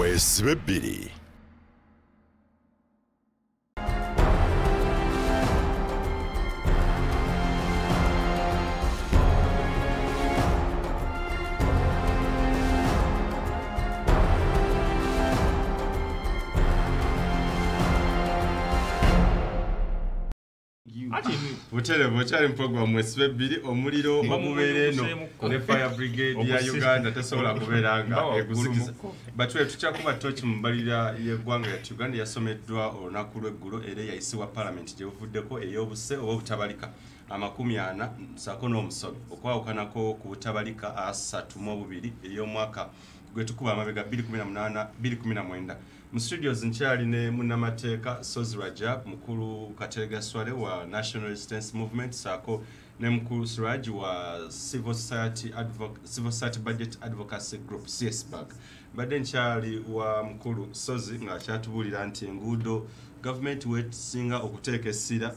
mwesibe bbiri. Buchari program mwesibe bbiri omuliro omubere no ne fire brigade ya Uganda tesobola kuberanga ekuzikiza batwe tuchakuba tochi mbalira yeggwanga ya Uganda yasomeddwa olunaku lw'eggulo era yayisibwa parliament gye buvuddeko ey'obuse obutabalika amakumi 40 sako n'omusobe okwawukanako ku butabalika 32 ey'omwaka gwetukuba amabega 2018-2019 mu studios nkyali ne munnamateeka Sozi Rajab mukulu Katerega Swale wa National Resistance Movement sako ne mukulu Suraj wa Civil Society Budget Advocacy Group CSBAG badde nkyali wa mukulu Sozi nga kyatubulira nti enguudo government wetusinga okuteeka essira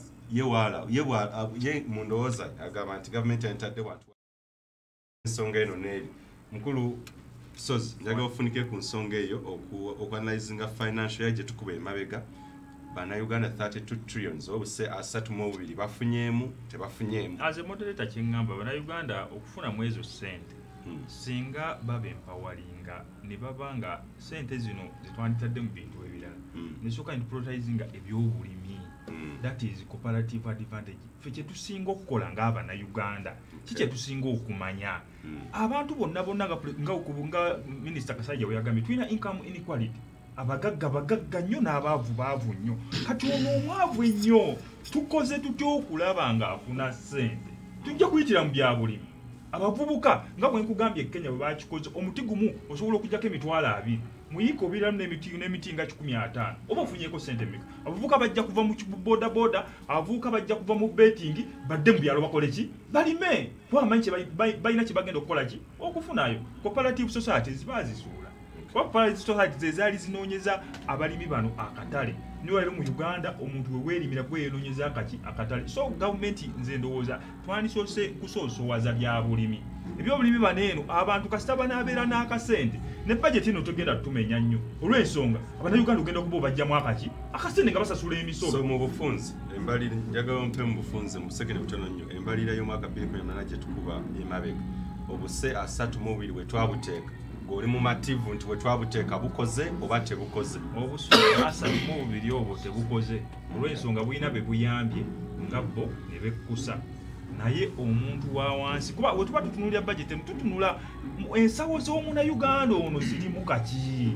ye mundowooza agamba nti government entadde wantu ensonga eno neeri mukulu Sozi njaga ofunike ku nsonga eyo okuanalyzinga financial gye tukuba emabega bana Uganda 32 trillions obuse 32 bafunyeemu tebafunyeemu as a moderator kingamba bana Uganda okufuna mwezo sente singa babe empawalinga ne babanga sente zino zitwanditadde mu bintu ebirala nesoka prioritizing ebyobulimi that is cooperative advantage feche tusinga okukola ng'abana Uganda kiche tusinga okumanya abantu bonna nga Minister Kasajja bweyagambye tulina income inequality abagagga nnyo n'abaavu nnyo kati ono omwavu ennyo tukoze tutya okulaba nga afuna ssente tujja kuyitira mu byabulimi abavubuka nga bwe nkugambye Kenya bwe bakikoze omuti gumu osobola okujjako emitwalo 2 muyiko biramu n'emiti nga 15 oba ofunyeko sente mmeka abavubuka bajja kuva mu boda abavubuka bajja kuva mu betting badde mu byalo bakole ki balime kwamanyi balina kye bagenda okukola ki okufunayo cooperative societies bazisuula cooperative societies ezaali zinoonyeza abalimi bano akatale niyo lero mu Uganda omuntu weerimira kweyenoonyeza akatale so government nze ndowooza twandisose kusoosowaza bya bulimi ebyobulimi baneeno abantu kasita banaabeera n'akasente ne budget eno togenda tumenya nnyo olw'ensonga abana Uganda ogenda okuba obajjamu akasente nga basasula emisolo so mu bufunzi embalira njagala ompe mu bufunzi mu sekere butono nnyo embalira y'omwaka 2018 gye tukuba emabega obuse 32 we twabuteeka ng'oli mu mativu nti we twabuteeka bukoze oba tebukoze obusuula 32 obwo tebukoze olw'ensonga bulina be buyambye nga bo ne bekkusa naye omuntu wa wansi kuba we tuba tutunulira budget tutunula ensawo z'omuna Uganda ono zirimu kaki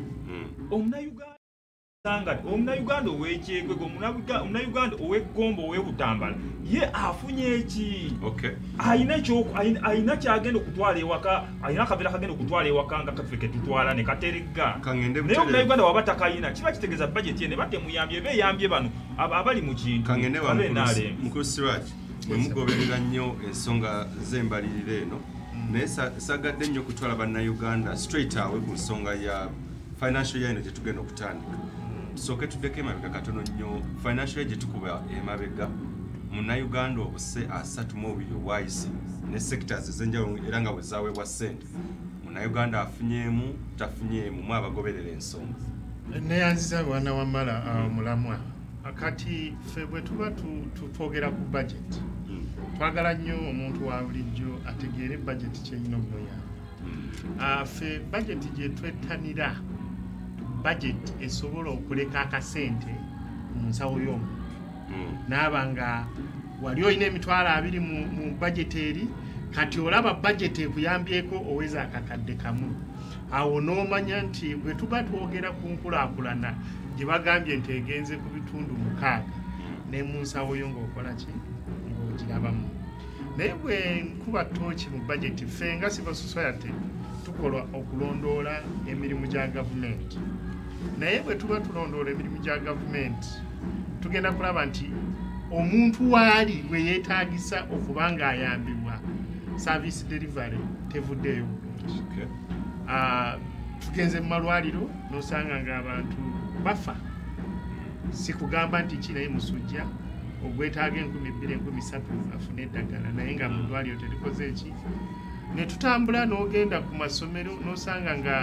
omuna Uganda ow'ekyekwe omuna Uganda ow'eggombo ow'ebutambala ye afunye eki ayina kyagenda okutwala ewaka ayina akaveera kagenda okutwala ewaka nga kaffe ketutwala ne katerega naye omuna Uganda waba takayina kiba kitegeeza budget ye ne batemuyambye beeyambye bano abali mu kintu kangende wa mukulu Siraj mwe mugoberera nnyo ensonga z'embalirira eno naye sagadde nnyo okutwala bannayuganda straight away ku nsonga ya financial year eno gye tugenda okutandika tusooke tuddeko emabega katono nnyo financial year gye tukuba emabega munnayuganda obuse 32 obwayise ne sectors ez'enjawulo era nga bwe zaaweebwa ssente munnayuganda afunyeemu tafunyeemu mu abagoberera ensonga neyanziza bwana Wamala mulamwa akati ffe bwe tuba twogera ku budget twagala nnyo omuntu wa bulijjo ategeere budget kyeyina omuya ffe budget gye twettanira budget esobola okuleka akasente mu nsawo y'omuntu naaba nga wali olina emitwalo 2 mu budget eri kati olaba budget ekuyambyeko oweza akakadde kamu awo n'omanya nti bwe tuba twogera ku nkulaakulana gye bagambye nti egenze ku bitundu 6 ne mu nsawo yo ng'okola ki ng'ogirabamu naye bwe nkuba tooki mu budget ffe nga civil society tukola okulondoola emirimu gya gavumenti naye bwe tuba tulondoola emirimu gya gavumenti tugenda kulaba nti omuntu waali we yeetaagisa okuba ng'ayambibwa service delivery tevuddeyo tugenze mu malwaliro n'osanga ng'abantu bafa si kugamba nti ki naye musujja ogwetaaga 2,000-3,000 afune eddagala naye nga mu ddwaliro terikoze eki ne tutambula n'ogenda ku masomero n'osanga nga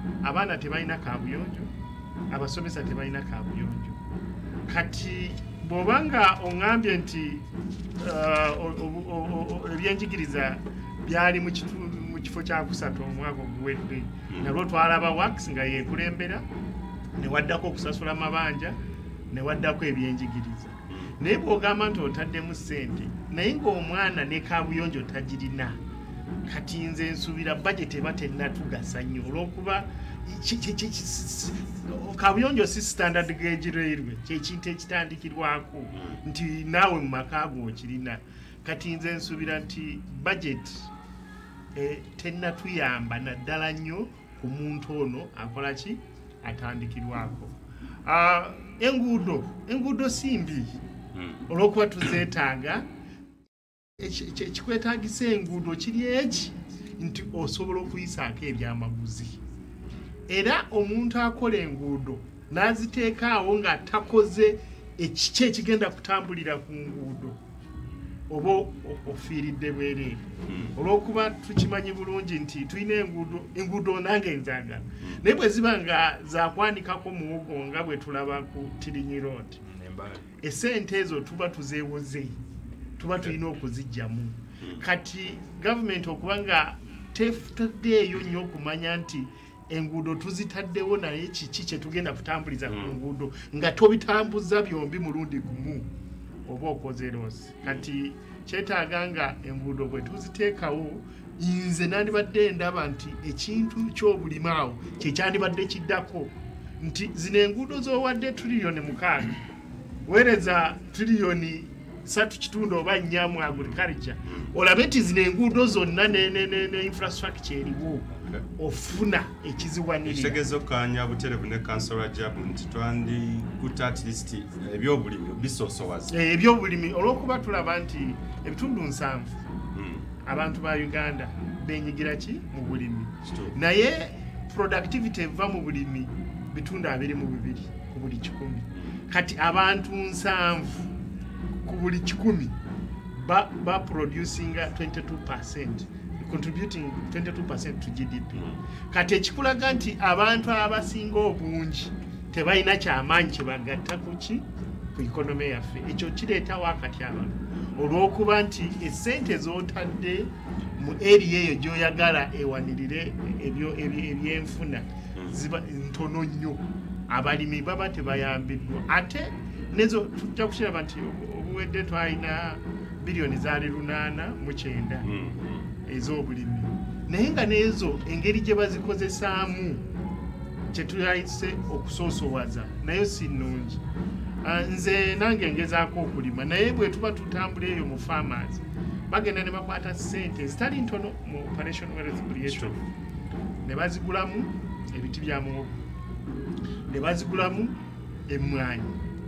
abaana tebalina kaabuyonjo abasomesa tebalina kaabuyonjo kati bw'obanga oŋŋambye nti ebyenjigiriza byali mu kifo kyakusatu omwaka oguwedde nalwo twalaba wax nga yeekulembera newaddako okusasula amabanja newaddako ebyenjigiriza naye bw'ogamba nti otaddemu ssente naye ng'omwana ne kaabuyonjo tagirina kati nze nsuubira bajeti eba tennatugasa nnyo olw'okuba kaabuyonjo si standard gauge railway kyekintu ekitandikirwako nti naawe mu maka go okirina kati nze nsuubira nti bajeti tennatuyamba naddala nnyo ku muntu ono akola ki atandikirwako enguudo si mbi olw'okuba tuzeetaaga kikwetaagisa enguudo kiri eki nti osobola okuyisaako ebyamaguzi era omuntu akola enguudo n'aziteekaawo nga takoze ekiki ekigenda kutambulira ku nguudo oba ofiiridde bwereere olw'okuba tukimanyi bulungi nti tulina enguudo nange nzaagala naye bwe ziba nga zakwanikako muwogo nga bwe tulaba ku Tirinyi Road esente ezo tuba tuzeewoze tuba tulina okuziggyamu kati gavumenti okuba nga tefutaddeeyo nnyo okumanya nti enguudo tuzitaddewo naye kiki kyetugenda kutambuliza ku nguudo nga tobitambuza byombi mulundi gumu oba okoze loosi kati kyetaaga nga enguudo bwe tuziteekawo nze nandibadde ndaba nti ekintu ky'obulimi awo kyekyandibadde kiddako nti zino enguudo z'owadde triliyoni 6 weereza triliyoni 3 oba 4 mu agriculture olabe nti zino enguudo zonna ne infrastructure eriwo ofuna ekiziwanirira ekitegeeza okukanya buterevu ne kansala jabu nti twandikuta at least ebyobulimi bisoosowaza ebyobulimi olw'okuba tulaba nti ebitundu 7 abantu ba Uganda benyigira ki mu bulimi naye productivity eva mu bulimi bitundu 22 ku buli 100 kati abantu 7 ku buli 100 ba producing 22%, contributing 22% to GDP. Kati ekikulaga nti abantu abasinga obungi tebalina kyamaanyi kyebagatta kuki ku economy yaffe. Ekyo kireeta wakati abantu olw'okuba nti essente z'otadde mu area eyo gy'oyagala ewanirire ebyenfuna ziba ntono nnyo, abalimi baba tebayambiddwa. Ate nezo tujja kukiraba nti obuwedde twalina biliyoni zaali 809 ez'obulimi, naye nga n'ezo engeri gye bazikozesaamu kyetuyise okusoosowaza nayo si nnungi. Nze nange ngezaako okulima, naye bwe tuba tutambula eyo mu farmers bagenda ne bakwata ssente zitali ntono mu operation wealth creation, ne bazigulamu ebiti bya muwogo, ne bazigulamu emmwanyi,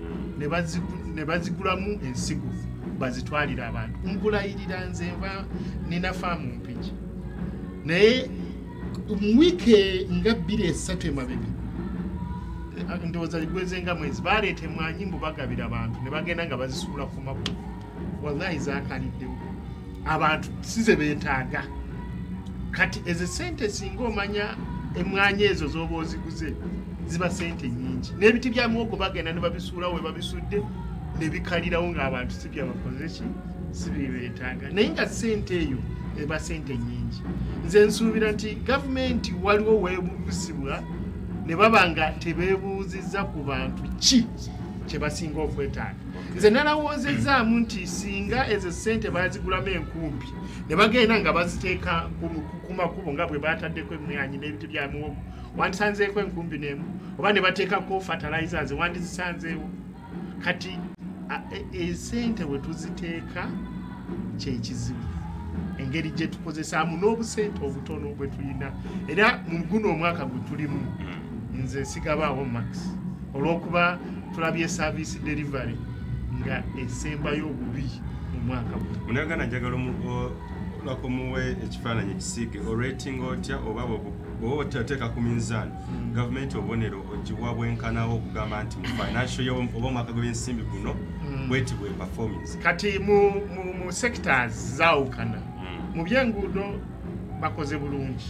ne bazigulamu ensigo bazitwalira abantu. Nkulayirira nze nva nina faamu mpiki, naye mu wiiki nga 2-3 emabega ndowooza ligweze nga mwezi baleeta emmwanyi mbu bagabira abantu ne bagenda nga bazisuula ku makubo. Wallahi zaakaliddewo, abantu size beetaaga. Kati ezo sente singa omanya emmwanyi ezo z'oba oziguze ziba sente nyingi, n'ebiti bya muwogo bagenda ne babisuulawo we babisudde ne bikalirawo ng'abantu si byabakoze ki si beetaaga, naye nga sente eyo eba sente nyingi. Nze nsuubira nti gavumenti waliwo weebuzibwa ne baba nga tebeebuuzizza ku bantu ki kye basinga okwetaaga. Nze nalowoozezaamu nti singa ezo ssente bazigulamu enkumbi ne bagenda nga baziteeka ku makubo nga bwe bataddeko emmwanyi n'ebiti bya muwogo, wandisanzeeko enkumbi n'emu, oba ne bateekako fertilizers wandizisanzeewo. Kati esente bwe tuziteeka kyekizibu, engeri gye tukozesaamu n'obusente obutono bwe tulina. Era mu guno omwaka gwe tulimu nze sigabaawo max olw'okuba tulabye service delivery nga esembayo obubi mu mwaka gwe. Munagana njagala olwako muwe ekifaananyi ekisiige orating otya oba bw'oba oteeka ku minzaani gavumenti obubonero ogiwa bwenkanawo okugamba nti mu financial oba omwaka gw'ensimbi guno bweti bwe performance. Kati mu sectors zaawukana. Mu byenguudo bakoze bulungi.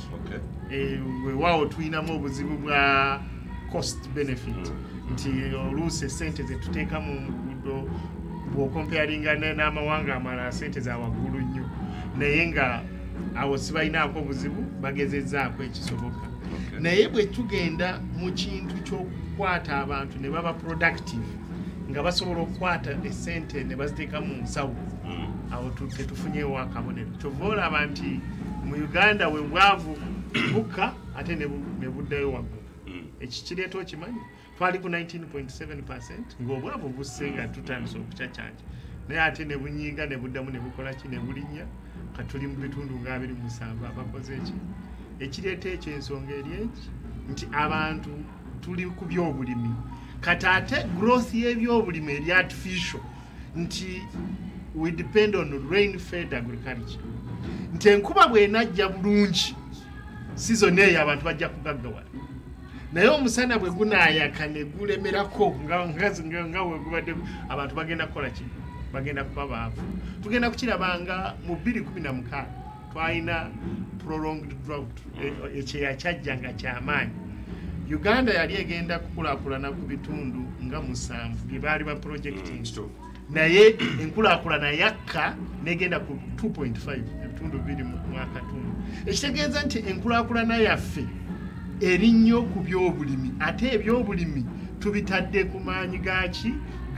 Weewaawo tulinamu obuzibu bwa cost benefit nti oluusi esente zetuteeka mu nguudo bw'okomparinga n'amawanga amalala sente za waggulu nnyo naye nga awo sibalinaako obuzibu bagezezzaako ekisoboka naye bwe tugenda mu kintu ky'okukwata abantu ne baba productive nga basobola okukwata esente ne baziteeka mu nsawo awo tetufunyeewo akabonero kyova olaba nti mu Uganda we bwavu bukka ate ne buddayo waggulu ekikireeta okimanyi twali ku 19.7% ng'obwavu busse nga tutandise okucacyanja naye ate ne bunyiiga ne buddamu ne bukola ki ne bulinnya katuli mu bitundu nga 27 abakoze eki ekireeta ekyo ensonga eri eki nti abantu tuli ku byobulimi kati ate growth y'ebyobulimi eri artificial nti we depend on rain fed agriculture nti enkuba bw'enajja bulungi season eyo abantu bajja kugaggawala naye omusana bwe gunaayaka ne gulemerako nga wegubadde abantu bagenda kukola ki bagenda kuba baavu tugenda kukirabanga mu 2016 twalina prolonged drought ekyeya kyajja nga kyamaanyi Uganda yali egenda kukulaakulana ku bitundu nga 7 bye baali ba projecting naye enkulaakulana yakka negenda ku 2.5 ebitundu biri mu mwaka tundu ekitegeeza nti enkulaakulana yaffe eri nnyo ku byobulimi ate ebyobulimi tubitadde ku maanyi gaki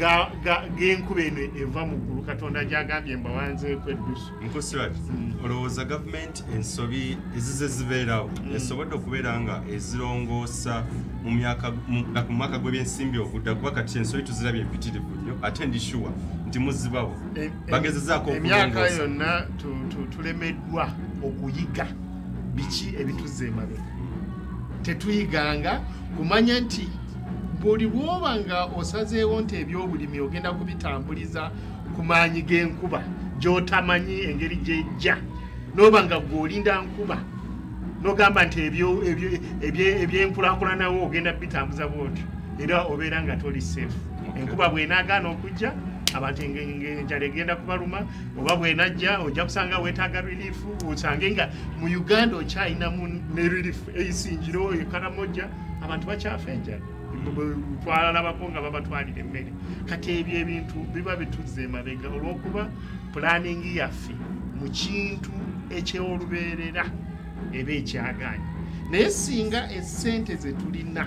g'enkuba eno eva mu ggulu Katonda gyagambye mbawanzeeko eddusu Nkosirati olowooza gavumenti ensobi ezize zibeerawo esobodde okubeera nga ezirongoosa mu mwaka gw'ebyensimbi ogudda kuba kati ensobi tuzirabye empitirivu nnyo ate ndishuwa nti muzibawo bagezezaako emyaka yonna tulemeddwa okuyiga biki ebituzza emabega tetuyiganga kumanya nti buli bwoba nga osazeewo nti ebyobulimi ogenda kubitambuliza ku maanyi g'enkuba gy'otamanyi engeri gy'ejja n'oba nga gw'olinda nkuba n'ogamba nti ebyenkulaakulanawo ogenda bitambuza bwotyo era obeera nga toli safe enkuba bw'enaagaana okujja abantu enjala egenda kubaluma oba bw'enajja ojja kusanga weetaaga relief osange nga mu Uganda okyayinamu ne relief eisingiro ekaramojja abantu bakyafa enjala twalabako nga babatwalira emmere kati ebyo ebintu biba bituzza emabega olw'okuba planning yaffe mu kintu eky'olubeerera eba ekyagaanye naye singa essente ze tulina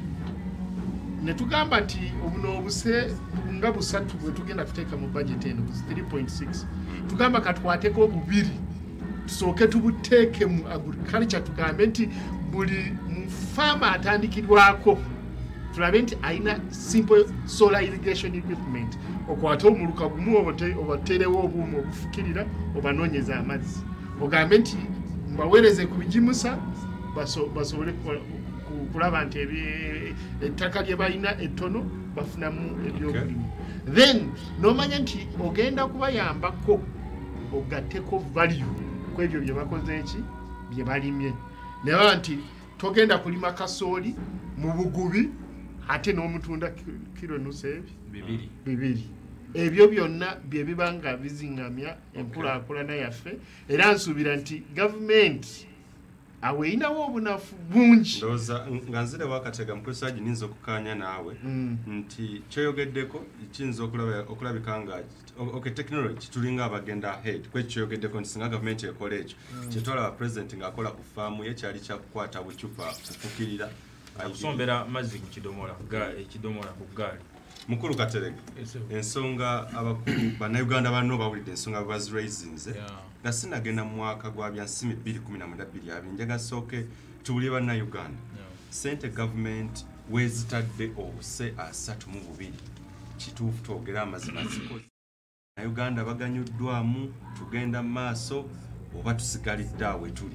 ne tugamba nti obuno obuse nga 3 bwe tugenda tuteeka mu budget eno 3.6 tugamba katwateko 2 tusooke tubuteeke mu agriculture tugambe nti buli mufama atandikirwako tulabe nti alina simple solar irrigation equipment okwata omuluka gumu obaterewo obuuma obufukirira obanoonyeza amazzi ogambe nti mbaweereze ku bigimusa basobole kulaba nti ettaka lye balina ettono bafunamu ebyobulimi then n'omanya nti ogenda kubayambako ogatteko value ku ebyo bye bakoze eki bye balimye naye nti togenda kulima kasooli mu bugubi ate n'omutunda kilo nusu bibiri ebyo byonna bye biba nga bizingamya enkulaakulana yaffe era nsuubira nti gavumenti awo erinawo obunafu bungi ndowooza nga nzire wakatega mukusaji ninza okukaanya naawe nti kyoyogeddeko kiyinza okulabika nga technology tulinga abagenda ahead kwekyo kyoyogeddeko nti singa gavumenti ekola ekyo kyetwalaba president ng'akola ku faamu ye kyali kyakukwata bucupa kufukirira akusombera mazzi ku kidomola ku ggaali mukulu Katerega ensonga abakulu bannayuganda banno bawulidde ensonga baziraisings nga sinagenda mu mwaka gwa byansiimi 2012 njaga sooke tuwulire bannayuganda sente gavumenti weezitadde obuse 32 kituufu twogera amazima zikoze Uganda baganyuddwamu tugenda maaso oba tusigalidde awe tuli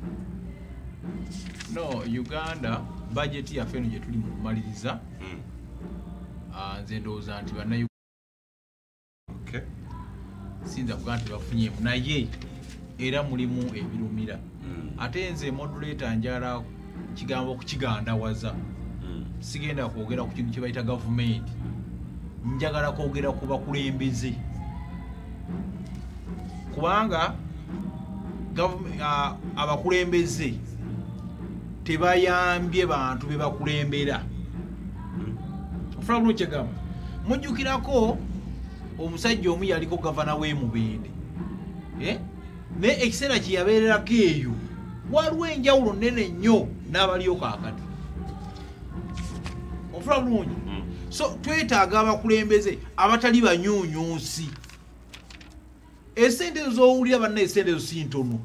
no Uganda budget yaffe eno gye tuli mu kumaliriza nze ndowooza nti bannayuganda sinza kugaa nti bafunyemu naye era mulimu ebirumira ate nze modulator njala kigambo okukigandawaza sigenda kwogera ku kintu kye bayita gavumenti njagala kwogera ku bakulembeze kubanga abakulembeze tebayambye bantu be bakulembera. Ofuna bulungi kyegamba. Mujjukirako omusajja omu yaliko gavana w'e Mubende. Ne ekiseera kye yabeererako eyo waliwo enjawulo nnene nnyo n'abaliyo kaakati. Ofuna bulungi. So twetaaga abakulembeze abatali banyuunyuusi. Esente z'owulira banna esente zo si ntono.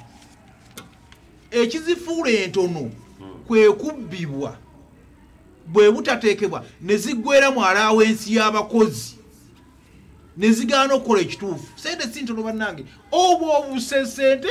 Ekizifuula entono kwe kubbibwa bwe butateekebwa ne ziggwera mu alaawensi y'abakozi ne zigaana okukola ekituufu. Sente si ntono bannange. Oba obuse sente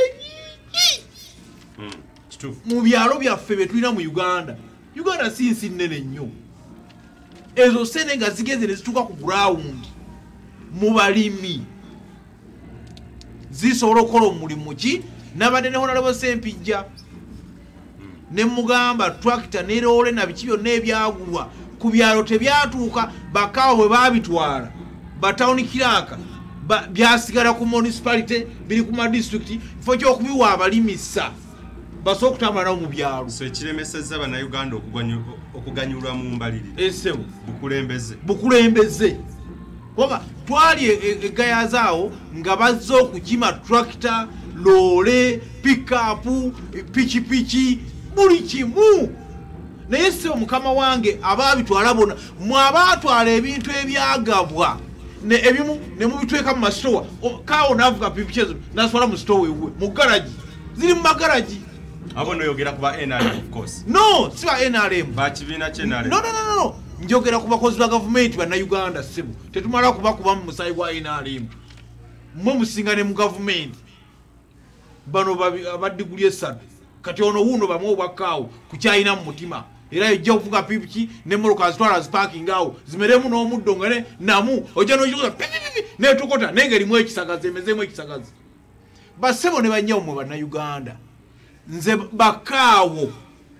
mu byalo byaffe bye tulina mu Uganda. Uganda si nsi nnene nnyo. Ezo sente nga zigeze ne zituuka ku ground mu balimi zisobola okukola omulimu ki n'abadde ne Honorable Sempijja ne mugamba tractor ne loole na biki byonna ebyagulwa ku byalo tebyatuuka bakaawo bwe baabitwala batawuni kiraka byasigala ku municipality biri ku madistrict fo ky'okubiwa abalimisa basobola okutambula nabo mu byalo. So ekiremesezza bannayuganda okuganyulwa mu mbalirire esebo bukulembeze kuba twali egayazaawo nga bazze okukima tractor loole pick-up pikipiki buli kimu. Naye sebo mukama wange abaabitwala bona mwabaatwala ebintu ebyagabwa ebimu ne mubitweka mu masitowa kaawo n'avuga pikipiki ezo n'aswala mu sitowa ewuwe mu garagi ziri mu magaragi. Abo noyogera kuba NRM of course. No, si ba NRM. Ba kibiina kye NRM. No. Njogera ku bakozi ba government ba Uganda sebo. Tetumala kuba mu musayi gwa NRM. Mwe musingane mu government. Bano abadiguli esatu. Kati ono wuno bamwe obwakaawo ku kyayina mu mutima. Era ejja okuvuga pikipiki ne mmoloka azitwala ziparking awo zimeremu n'omuddo ngane namu ojja n'oyuza n'etokota n'engerimu ekisagazi emezeemu ekisagazi. Basebo ne bannyawo mu Bannayuganda. Nze bakaawo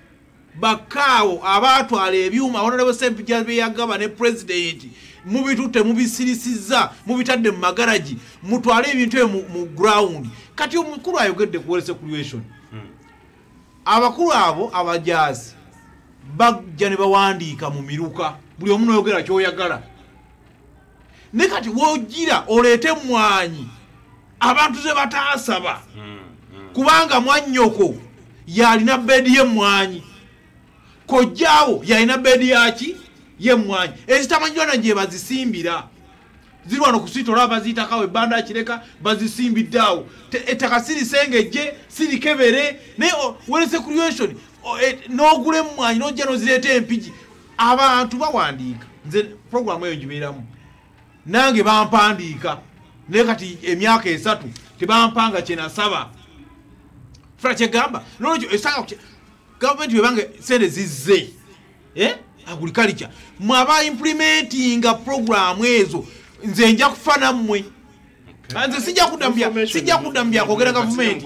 abaatwala ebyuma Honorable Sempijja bye yagaba ne president mubitutte mubisirisizza mubitadde mu magaragi mutwale ebintu mu ground. Kati omukulu ayogedde ku recreation. Abakulu abo abajaasi bajja ne bawandiika mu miruka buli omu n'oyogera ky'oyagala. Ne kati w'ogira oleete mmwanyi abantu ze bataasaba kubanga mwannyoko yalina bedi y'emmwanyi kojjaawo yalina bedi yaki y'emmwanyi ezitamanyirwa gye bazisimbira ziri wano ku siito olaba baziitakawo ebbanda kireka bazisimbiddeawo ettaka sirisengejje sirikebere naye werese creation n'ogula emmwanyi n'ojja n'ozireeta empigi. Abantu bawandiika nze programu eyo ngibeeramu nange bampandiika naye kati emyaka 3 tebampanga kye nasaba. Fura kyegamba nolwekyo esanga gavumenti webange sente zizze agriculture mwaba implementinga programu ezo nze nja kufa nammwe. Nze sijja kudambya kwogera gavumenti.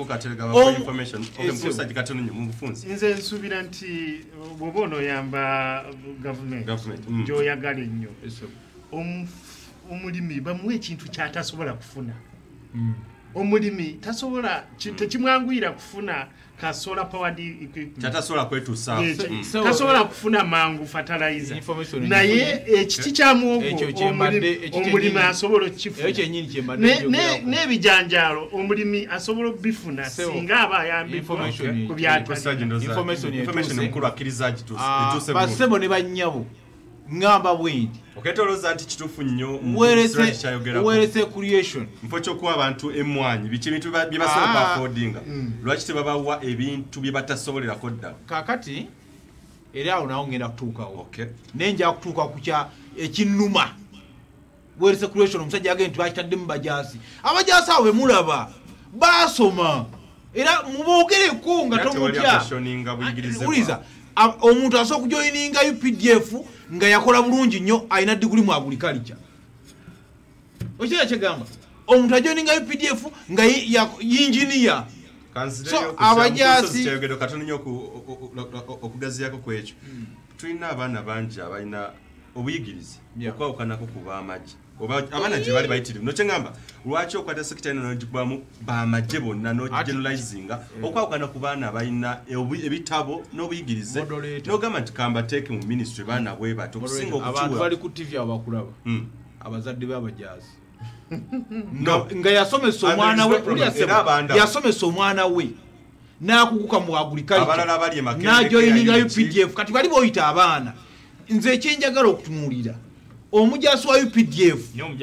Nze nsuubira nti bw'oba onoyamba gavumenti gy'oyagala ennyo omulimi bamuwa ekintu kyatasobola kufuna. Omulimi tasobola tekimwanguyira kufuna ka solar powered equipment. Kyatasobola kwetuusa. Tasobola kufuna mangu fertilizer. Naye ekiti kya muwogo omulimi asobola okifuna. N'ebijanjaalo omulimi asobola obifuna singa aba ayambibwa ku byatwala. Information omukulu akkiriza gituuse. Basebo ne bannyabo ngamba bwendi. Oketoloza nti kituufu nnyo werese creation. Mpo ky'okuwa abantu emmwanyi biki bintu bye basobola affordinga. Lwaki tebabawa ebintu bye batasobolerako ddala. Kaakati era awo nawo ngenda kutuukawo. Nenja kutuuka ku kya ekinnuma. Werese creation omusajja agenda nti bakitadde mu bajaasi. Abajaasi awo be mulaba baasoma era mubogereko nga tomutya. Uliza omuntu asobola okujoyininga UPDF nga yakola bulungi nnyo alina diguli mu agriculture. Okira kyegamba omuntu ajoyininga UPDF nga yinjiniya. So abajaasi kyayogero katono nnyo okugaziyako kwekyo. Tulina abaana bangi abalina obuyigirizi okwawukanako ku b'amagye oba abana gye bali bayitirivu nokyengamba lwaki okwata sekita eno nogikubamu bamagye bonna nogeneralizinga okwawukana ku baana abalina ebitabo n'obuyigirize nogamba nti kambateeke mu ministry baana bwe bato okusinga abantu bali ku tv abakulaba abazadde b'abajaazi nga yasomesa omwana we yasomesa omwana we n'akuguka mu agriculture n'ajoyininga UPDF kati bali boyita abaana nze ekyenjagala okutunuulira omujaasi wa UPDF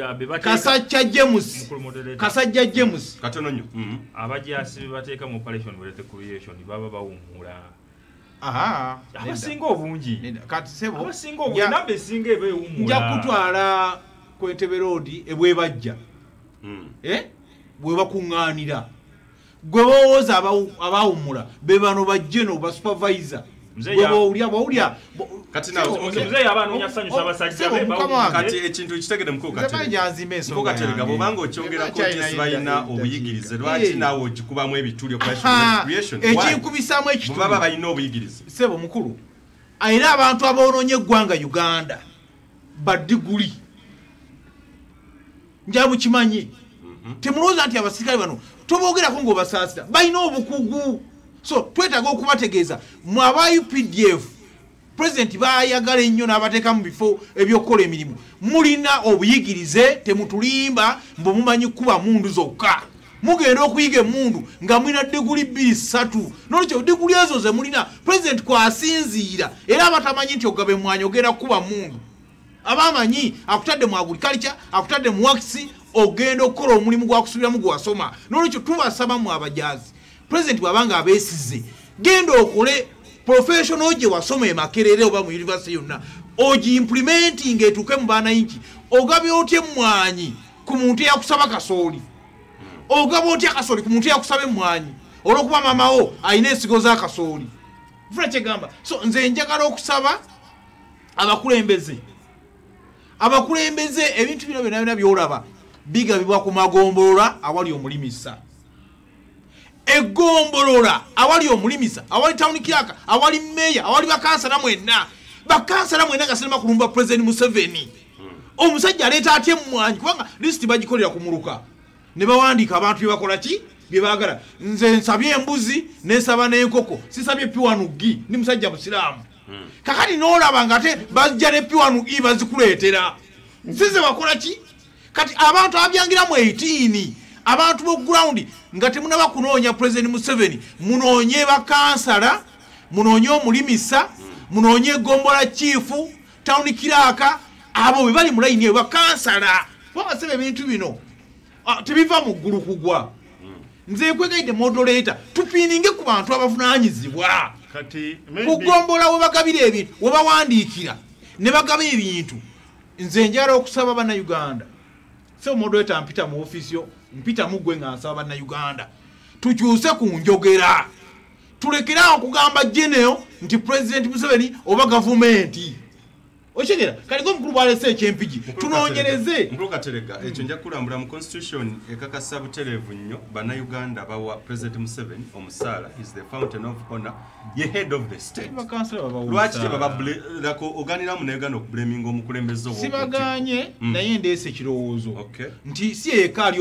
Kasajja James katono nnyo abajaasi bateeka mu operation with creation baba bawummula abasinga obungi kati sebo abasinga obungi nambe singa ebewummula nja kutwala ku Entebbe Road ebwe bajja bwe bakuŋŋaanira gwe bawooza abawummula be bano bajje no ba supervisor bawulya kati nawo mzee abanoonya sanyusa abasajja be kati ekintu kitegede mukokaterega bwobanga okyongerako nti balina obuyigirize lwaki naawe ogikubamu ebituli ekinkubisaamu ekituli baba balina obuyigirize sebo mukulu era abantu aboonoonye eggwanga Uganda badiguli njamukimanyi temulowooza nti abasirikale bano toboogerako ng'obasaasira balina obukugu so twetaaga okubategeeza mu aba UPDF president bayagala ennyo n'abateeka mu bifo ebyokukola emirimu mulina obuyigirize temutulimba mbu mumanyi kuba mundu zokka mugenda okuyiga emundu nga mulina diguli 2-3 nolwekyo diguli ezo ze mulina president kwasinziira era abatamanyi nti ogabe mwanya ogenda kuba mundu abamanyi akutadde mu agriculture akutadde mu wakisi ogenda okukola omulimu gwakusubiramu gwasoma nolwekyo tubasaba mu abajaazi president bwabanga abeesize genda okole professional gye wasoma emakerere oba mu university yonna ogi implementing etuuke mu baana inki ogabye otya emmwanyi ku muntu eyakusaba kasooli ogabye otya kasooli ku muntu eyakusaba emmwanyi olw'okuba mamawo alina ensigo z'akasooli funa kyegamba so nze njagala okusaba abakulembeze ebintu bino byonna byolaba bigabibwa ku magombolola awali omulimisa egombolola awali omulimisa awali town clerk awali meya awali bakansala mwenna nga sinema kulumba president Museveni omusajja aleeta atye emmwanyi kubanga list bagikolera ku muluka ne bawandiika abantu bye bakola ki bye baagala nze nsabye embuzi nesaba n'enkoko sisabye piwanugi ni musajja musiraamu kakati n'olaba nga ate bajja ne piwanugi bazikuleetera size bakola ki kati abantu abyangira mu 18 abantu bo ground nga temunaba kunoonya president Museveni munoonye bakansala munoonye omulimisa munoonye gombola chief town clerk abo bwe bali mu line eyo bakansala basebe ebintu bino tebiva mu ggulu kugwa nze kwegaide moderator tupininge ku bantu abavunaanyizibwa kati kugombola we bagabira ebintu we bawandiikira ne bagaba ebintu nze njala okusaba bana Uganda so moderator mpita mu office yo mpita mugwe nga nsaba bana Uganda tukyuse ku njogera tulekera okugamba general nti president Museveni oba government okigera kaliko mukulu bwalese ekyempigi tunoonyereze mulukaterega ekyo nja kulambula mu constitution ekakasa buterevu nnyo bana Uganda bawa president Museveni omusaala is the fountain of honor ye head of the state lwaki tebabalako oganira mu Uganda okublaminga omukulembeze obwo sibaganye naye ndeese ekirowoozo nti si yekali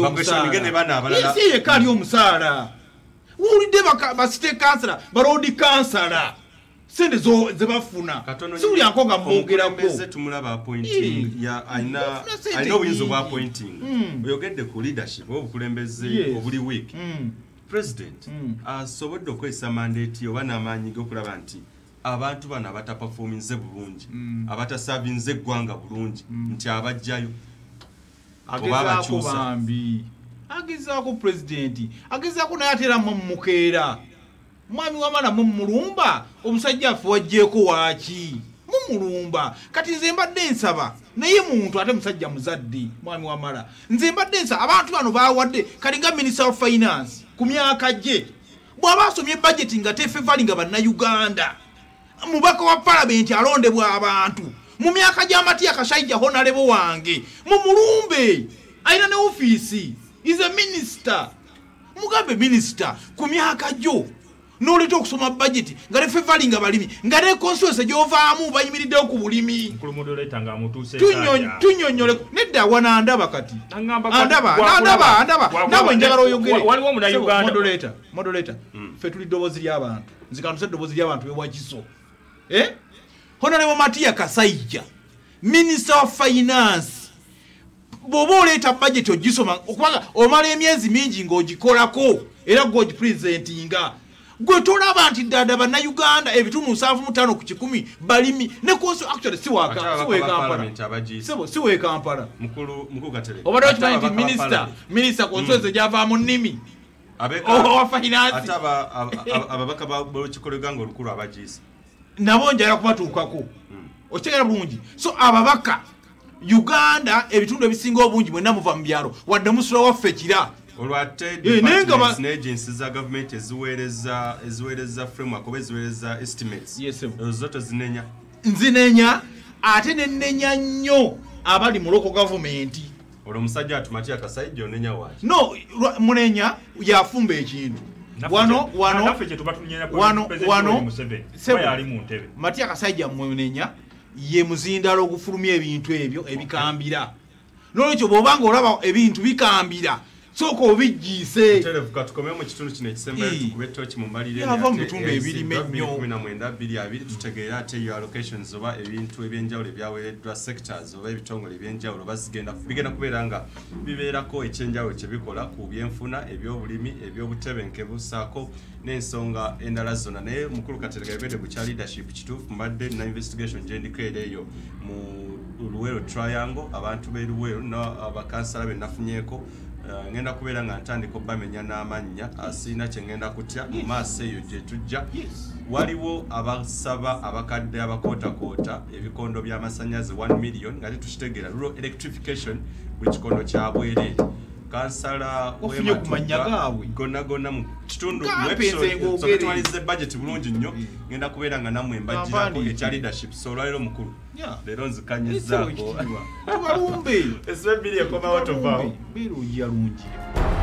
omusaala wulidde basite kansala barodi kansala sende ze bafuna suli ankonga mwogerako tumulaba appointing ya aina obuyinza bwa appointing oyogedde ku leadership obukulembeze obuli week president asobodde okwesa mandate oba n'amaanyi g'okulaba nti abantu bano abataperforminze bulungi abatasavinze eggwanga bulungi nti abajjayo oba abakyusa agezaako president agezaako naye ateera mumukeera mwami wamala mumulumba omusajja affe wajjeeko waaki mumulumba kati nze mbadde nsaba naye muntu ate musajja muzadde mwami wamala nze mbadde nsaba abantu bano bawadde kali nga minister of finance ku myaka gye bw'aba asomye budget nga tefevalinga bannayuganda mubaka wa parliament alondebwa abantu mu myaka gy'amatiya Kashajja honalebo wange mumulumbe alina ne ofiisi is a minister mugambe minister ku myaka gyo n'oleta okusoma budget nga ne favoring balimi nga ne constituency gy'ovaamu bayimiriddewo ku bulimi tunyonyole nedda wanandaba kati andaba nawe njagala oyogere moderator ffe tuli ddoboozi ly'abantu nzikantuse eddoboozi ly'abantu bewakiso Honorable Matia Kasaija Minister of Finance bw'oba oleeta budget ogisoma okubanga omala emyezi mingi ng'ogikolako era gw'ogipresentinga gwe tolaba nti ddala bannayuganda ebitundu 75 ku 100 balimi ne actually siwe Kampala obadde okimanyi nti minisita constituency gyavaamu nnimi owa finance ate ababaka b'olukikoleganga olukulu abagiisa nabo njala kubatuukako okitegera bulungi so ababaka Uganda ebitundu ebisinga obungi mwenna muva mu byalo wadde musula waffe kira olwate departments n'agencies za government eziweereza framework oba eziweereza estimates zote nzinenya ate nenenya nnyo abali mu local government olw'omusajja atumatya Kasaija onenya waaki no munenya yafumba ekintu wano Matia Kasaija munenya ye muzindalo ogufulumya ebintu ebyo ebikambira n'olwekyo bw'obanga olaba ebintu bikambira sooka obijjiise televuka tukomeye mu kitundu kino ekisembayo tukube toki mu mbalire ate mubitundu ebirime nnyo 19 tutegeera ate yo allocations oba ebintu ebyenjawulo ebyaweereddwa sectors oba ebitongole ebyenjawulo bigenda kubeera nga bibeerako ekyenjawulo kye bikola ku byenfuna ebyobulimi ebyobutebenkevu saako n'ensonga endala zonna naye mukulu Katerega ebedde ku kya leadership kituufu mbadde na investigation gye ndikeera eyo mu Luweero Triangle abantu b'e Luweero n'abakansala be nafunyeeko ngenda kubeera nga ntandika obbamenya n'amannya asiina kye ngenda kutya mu maaso eyo gye tujja waliwo abasaba abakadde abakootakoota ebikondo by'amasannyalaze 1 million nga tetukitegeera rural electrification buli kikondo kya bwereere kansala gonna mu kitundu twalize budget bulungi nnyo ngenda kubeera nga nammwe mbajjirako ekya leadership so olwaliro mukulu leero nzikanyizaako tubalumbe esebiri ekomawo tovaawo birungi